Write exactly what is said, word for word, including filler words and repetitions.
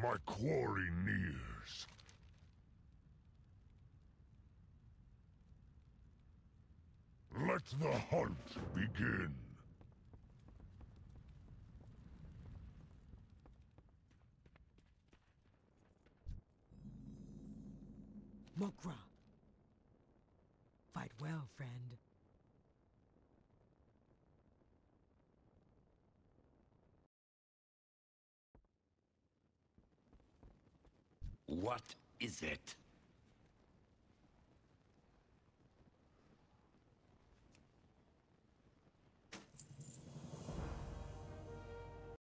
My quarry nears. Let the hunt begin. Muka. Fight well, friend. What is it?